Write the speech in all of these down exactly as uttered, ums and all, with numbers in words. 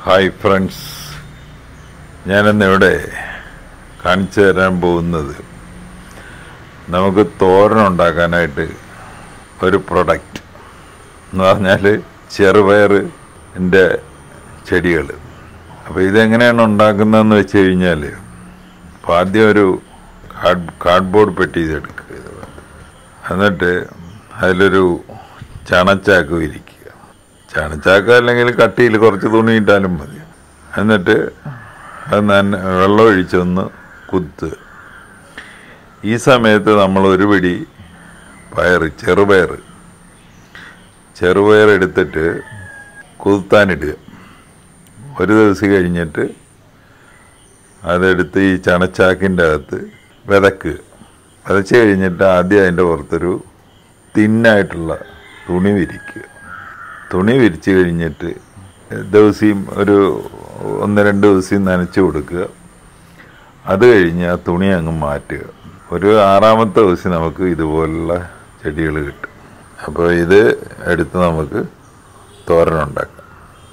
Hi friends, ഞാനിന്നിവിടെ കാണിച്ചു തരാൻ പോകുന്നത് നമുക്ക് തോരൻ ഉണ്ടാക്കാനായിട്ട് ഒരു പ്രൊഡക്റ്റ് എന്ന് പറഞ്ഞാൽ ചെറുപയറിൻ്റെ ചെടികൾ. അപ്പോൾ ഇതെങ്ങനെയാണ് ഉണ്ടാക്കുന്നതെന്ന് വെച്ച് കഴിഞ്ഞാൽ, അപ്പോൾ ആദ്യം ഒരു കാർഡ് കാർഡ്ബോർഡ് പെട്ടി ഇതെടുക്കുക. എന്നിട്ട് അതിലൊരു ചണച്ചാക്ക് വിരിക്കുക. ചണച്ചാക്ക് അല്ലെങ്കിൽ കട്ടിയിൽ കുറച്ച് തുണി ഇട്ടാലും മതി. എന്നിട്ട് അത് നന്ന വെള്ളം ഒഴിച്ചൊന്ന് കുത്തുക. ഈ സമയത്ത് നമ്മൾ ഒരു പിടി പയർ ചെറുപയർ ചെറുപയർ എടുത്തിട്ട് കുത്താനിടുക. ഒരു ദിവസം കഴിഞ്ഞിട്ട് അതെടുത്ത് ഈ ചണച്ചാക്കിൻ്റെ അകത്ത് വിതക്കുക. വിതച്ച് കഴിഞ്ഞിട്ട് ആദ്യം അതിൻ്റെ പുറത്തൊരു തിന്നായിട്ടുള്ള തുണി വിരിക്കുക. തുണി വിരിച്ച് കഴിഞ്ഞിട്ട് ദിവസം ഒരു ഒന്ന് രണ്ട് ദിവസം നനച്ച് കൊടുക്കുക. അത് കഴിഞ്ഞ് ആ തുണി അങ്ങ് മാറ്റുക. ഒരു ആറാമത്തെ ദിവസം നമുക്ക് ഇതുപോലുള്ള ചെടികൾ കിട്ടും. അപ്പോൾ ഇത് എടുത്ത് നമുക്ക് തോരനുണ്ടാക്കാം.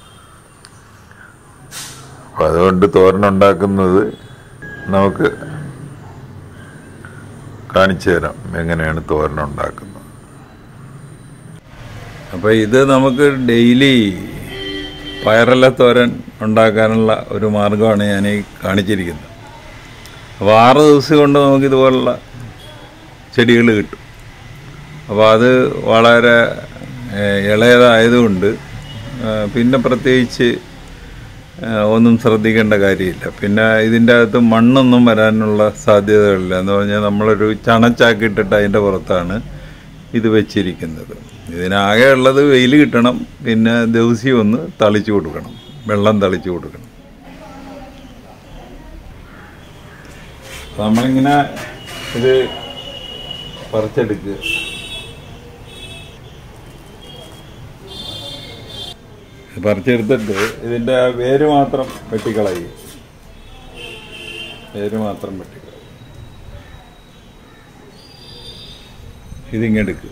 അപ്പോൾ അതുകൊണ്ട് തോരനുണ്ടാക്കുന്നത് നമുക്ക് കാണിച്ചു തരാം എങ്ങനെയാണ് തോരനുണ്ടാക്കുന്നത്. അപ്പോൾ ഇത് നമുക്ക് ഡെയിലി പയറല്ല തോരൻ ഉണ്ടാക്കാനുള്ള ഒരു മാർഗ്ഗമാണ് ഞാൻ ഈ കാണിച്ചിരിക്കുന്നത്. അപ്പോൾ ആറ് ദിവസം കൊണ്ട് നമുക്കിതുപോലുള്ള ചെടികൾ കിട്ടും. അപ്പോൾ അത് വളരെ ഇളയതായതുകൊണ്ട് പിന്നെ പ്രത്യേകിച്ച് ഒന്നും ശ്രദ്ധിക്കേണ്ട കാര്യമില്ല. പിന്നെ ഇതിൻ്റെ അകത്ത് മണ്ണൊന്നും വരാനുള്ള സാധ്യതകളില്ല. എന്ന് പറഞ്ഞാൽ നമ്മളൊരു ചണച്ചാക്കിയിട്ടിട്ട് അതിൻ്റെ പുറത്താണ് ഇത് വെച്ചിരിക്കുന്നത്. ഇതിനാകെ ഉള്ളത് വെയിൽ കിട്ടണം, പിന്നെ ദിവസം ഒന്ന് തളിച്ചു കൊടുക്കണം, വെള്ളം തളിച്ചു കൊടുക്കണം. നമ്മളിങ്ങനെ ഇത് പറിച്ചെടുക്കുക. പറിച്ചെടുത്തിട്ട് ഇതിൻ്റെ വേര് മാത്രം വെട്ടിക്കളയുക. വേര് മാത്രം വെട്ടിക്കളയുക. ഇതിങ്ങെടുക്കുക.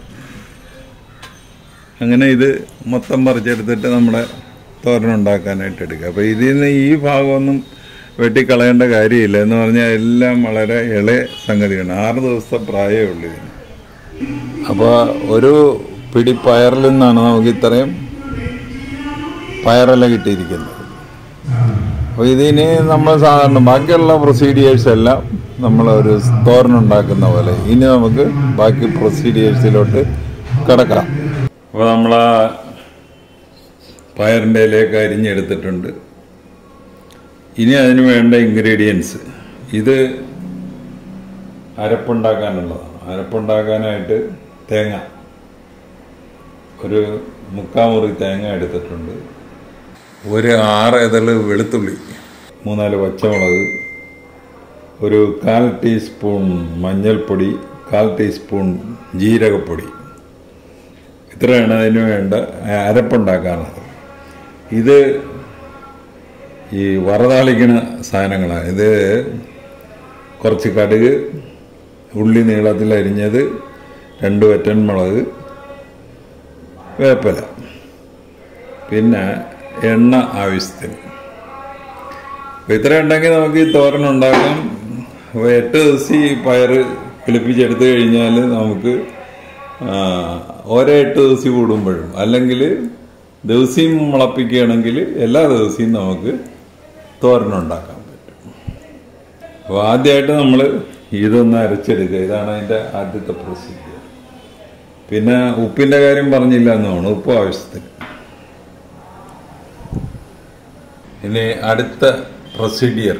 അങ്ങനെ ഇത് മൊത്തം പറിച്ചെടുത്തിട്ട് നമ്മുടെ തോരനുണ്ടാക്കാനായിട്ട് എടുക്കുക. അപ്പോൾ ഇതിൽ നിന്ന് ഈ ഭാഗമൊന്നും വെട്ടിക്കളയേണ്ട കാര്യമില്ല. എന്ന് പറഞ്ഞാൽ എല്ലാം വളരെ ഇളയ സംഗതിയാണ്. ആറ് ദിവസത്തെ പ്രായമേ ഉള്ളൂ ഇതിന്. അപ്പോൾ ഒരു പിടി പയറിൽ നിന്നാണ് നമുക്ക് ഇത്രയും പയറില കിട്ടിയിരിക്കുന്നത്. അപ്പോൾ ഇതിന് നമ്മൾ സാധാരണ ബാക്കിയുള്ള പ്രൊസീഡിയേഴ്സ് എല്ലാം നമ്മളൊരു തോരനുണ്ടാക്കുന്ന പോലെ. ഇനി നമുക്ക് ബാക്കി പ്രൊസീഡിയേഴ്സിലോട്ട് കിടക്കാം. അപ്പോൾ നമ്മൾ ആ പയറിൻ്റെ ഇലയൊക്കെ അരിഞ്ഞെടുത്തിട്ടുണ്ട്. ഇനി അതിന് വേണ്ട ഇൻഗ്രീഡിയൻസ്, ഇത് അരപ്പുണ്ടാക്കാനുള്ളതാണ്. അരപ്പുണ്ടാക്കാനായിട്ട് തേങ്ങ, ഒരു മുക്കാമുറി തേങ്ങ എടുത്തിട്ടുണ്ട്. ഒരു ആറ് ഇതള് വെളുത്തുള്ളി, മൂന്നാല് പച്ചമുളക്, ഒരു കാൽ ടീസ്പൂൺ മഞ്ഞൾപ്പൊടി, കാൽ ടീസ്പൂൺ ജീരകപ്പൊടി. ഇത്രയാണ് അതിന് വേണ്ട അരപ്പുണ്ടാക്കാനുള്ളത്. ഇത് ഈ വറതാളിക്കുന്ന സാധനങ്ങളാണ്. ഇത് കുറച്ച് കടുക്, ഉള്ളി നീളത്തിൽ അരിഞ്ഞത്, രണ്ട് വറ്റൻമുളക്, വേപ്പില, പിന്നെ എണ്ണ ആവശ്യത്തിന്. അപ്പോൾ ഇത്ര ഉണ്ടെങ്കിൽ നമുക്ക് ഈ തോരൻ ഉണ്ടാക്കാം. അപ്പോൾ എട്ട് ദിവസം ഈ പയർ കിളിപ്പിച്ചെടുത്ത് കഴിഞ്ഞാൽ നമുക്ക് ഓരോ എട്ട് ദിവസം കൂടുമ്പോഴും, അല്ലെങ്കിൽ ദിവസം മുളപ്പിക്കുകയാണെങ്കിൽ എല്ലാ ദിവസവും നമുക്ക് തോരനുണ്ടാക്കാൻ പറ്റും. അപ്പോൾ ആദ്യമായിട്ട് നമ്മൾ ഇതൊന്ന് അരച്ചെടുക്കുക. ഇതാണ് അതിൻ്റെ ആദ്യത്തെ പ്രൊസീജിയർ. പിന്നെ ഉപ്പിൻ്റെ കാര്യം പറഞ്ഞില്ല എന്നാണ്, ഉപ്പ് ആവശ്യത്തിന്. ഇനി അടുത്ത പ്രൊസീജിയർ,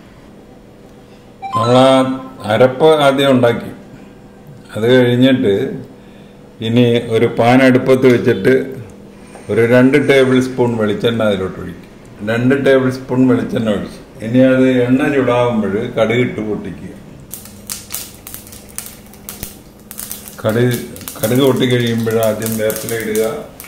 നമ്മൾ ആ അരപ്പ് ആദ്യം ഉണ്ടാക്കി. അത് കഴിഞ്ഞിട്ട് ഇനി ഒരു പാൻ അടുപ്പത്ത് വെച്ചിട്ട് ഒരു രണ്ട് ടേബിൾ സ്പൂൺ വെളിച്ചെണ്ണ അതിലോട്ട് ഒഴിക്കും. രണ്ട് ടേബിൾ സ്പൂൺ വെളിച്ചെണ്ണ ഒഴിച്ച് ഇനി അത് എണ്ണ ചൂടാകുമ്പോൾ കടുകിട്ട് പൊട്ടിക്കുക. കടുക് കടുക് പൊട്ടിക്കഴിയുമ്പോൾ ആദ്യം വേപ്പില ഇടുക.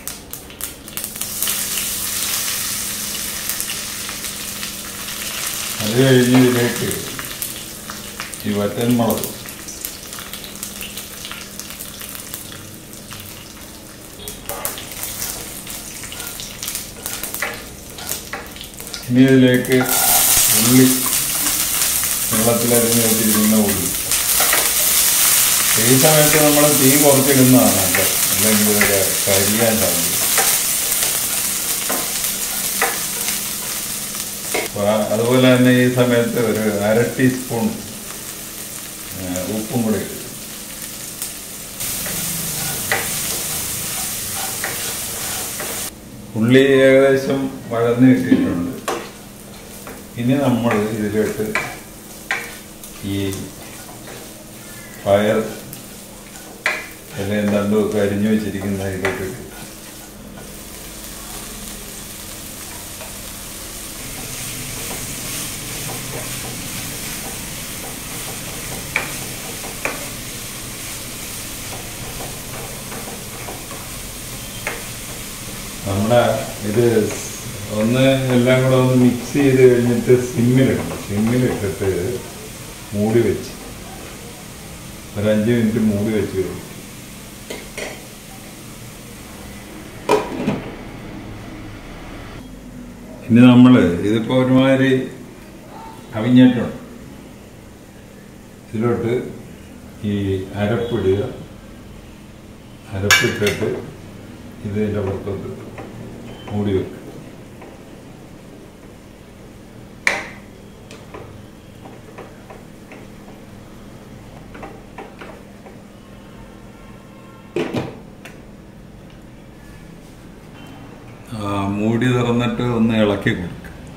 അത് കഴിഞ്ഞ് ഇതിലേക്ക് ഈ വറ്റൻമുളക്, ഇനി ഇതിലേക്ക് ഉള്ളി, വെള്ളത്തിലരിഞ്ഞ് വെച്ചിരിക്കുന്ന ഉള്ളി. ഈ സമയത്ത് നമ്മൾ തീ കുറച്ചിടുന്നതാണ് നല്ലത്, അല്ലെങ്കിൽ ഇതൊക്കെ കരിയാൻ സാധിക്കും. അതുപോലെ തന്നെ ഈ സമയത്ത് ഒരു അര ടീസ്പൂൺ ഉപ്പും കൂടി ഇടും. ഉള്ളി ഏകദേശം വഴന്ന് കിട്ടിയിട്ടുണ്ട്. ഇനി നമ്മൾ ഇതിലോട്ട് ഈ പയർ അല്ലെങ്കിൽ രണ്ടുമൊക്കെ അരിഞ്ഞു വെച്ചിരിക്കുന്ന ഇതിലോട്ട് ഇട്ടു. നമ്മുടെ ഇത് ഒന്ന് എല്ലാം കൂടെ ഒന്ന് മിക്സ് ചെയ്ത് കഴിഞ്ഞിട്ട് സിമ്മിലിടണം. സിമ്മിലിട്ടിട്ട് മൂടി വെച്ച് ഒരു അഞ്ച് മിനിറ്റ് മൂടി വെച്ച് കഴിക്കും. ഇനി നമ്മൾ ഇതിപ്പോൾ ഒരുമാതിരി അവിഞ്ഞിട്ടുണ്ട്. ഇതിലോട്ട് ഈ അരപ്പിടുക. അരപ്പിട്ടിട്ട് ഇതിൻ്റെ പുറത്തോട്ട് മൂടി വെക്കുക. മൂടി തുറന്നിട്ട് ഒന്ന് ഇളക്കി കൊടുക്കുക.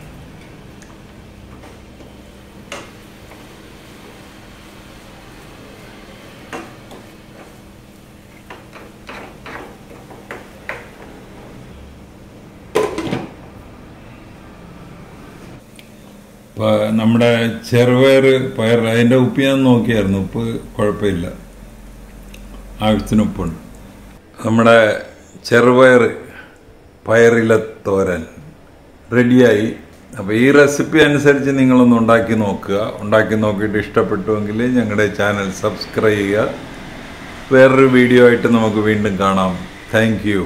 നമ്മുടെ ചെറുപയർ പയർ അതിൻ്റെ ഉപ്പ് ഞാൻ നോക്കിയായിരുന്നു. ഉപ്പ് കുഴപ്പമില്ല, ആവശ്യത്തിന് ഉപ്പുണ്ട്. നമ്മുടെ ചെറുപയർ പയറില തോരൻ റെഡിയായി. അപ്പോൾ ഈ റെസിപ്പി അനുസരിച്ച് നിങ്ങളൊന്ന് ഉണ്ടാക്കി നോക്കുക. ഉണ്ടാക്കി നോക്കിയിട്ട് ഇഷ്ടപ്പെട്ടുവെങ്കിൽ ഞങ്ങളുടെ ചാനൽ സബ്സ്ക്രൈബ് ചെയ്യുക. വേറൊരു വീഡിയോ ആയിട്ട് നമുക്ക് വീണ്ടും കാണാം. Thank U.